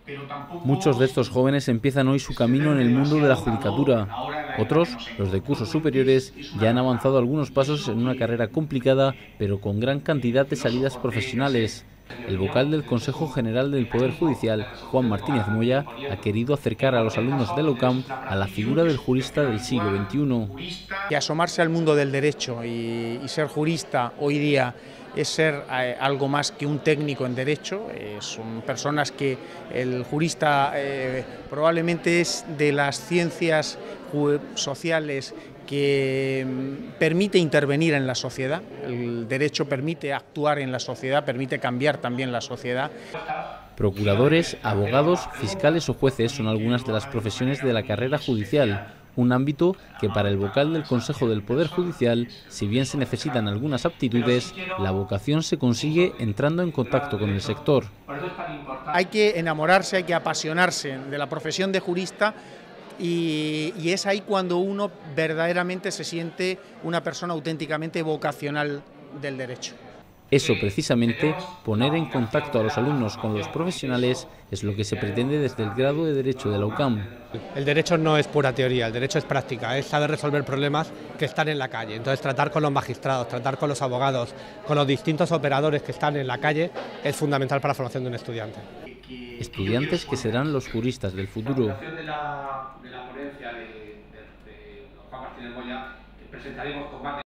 Muchos de estos jóvenes empiezan hoy su camino en el mundo de la judicatura. Otros, los de cursos superiores, ya han avanzado algunos pasos en una carrera complicada, pero con gran cantidad de salidas profesionales. El vocal del Consejo General del Poder Judicial, Juan Martínez Moya, ha querido acercar a los alumnos de la UCAM a la figura del jurista del siglo XXI. Y asomarse al mundo del derecho y ser jurista hoy día es ser algo más que un técnico en derecho. Son personas que el jurista probablemente es de las ciencias sociales que permite intervenir en la sociedad. El derecho permite actuar en la sociedad, permite cambiar también la sociedad. Procuradores, abogados, fiscales o jueces son algunas de las profesiones de la carrera judicial, un ámbito que para el vocal del Consejo del Poder Judicial, si bien se necesitan algunas aptitudes, la vocación se consigue entrando en contacto con el sector. Hay que enamorarse, hay que apasionarse de la profesión de jurista y es ahí cuando uno verdaderamente se siente una persona auténticamente vocacional del derecho. Eso precisamente, poner en contacto a los alumnos con los profesionales, es lo que se pretende desde el grado de Derecho de la UCAM. El derecho no es pura teoría, el derecho es práctica, es saber resolver problemas que están en la calle. Entonces tratar con los magistrados, tratar con los abogados, con los distintos operadores que están en la calle es fundamental para la formación de un estudiante. Estudiantes que serán los juristas del futuro. De la ponencia de Juan Martínez Moya, que presentaremos con más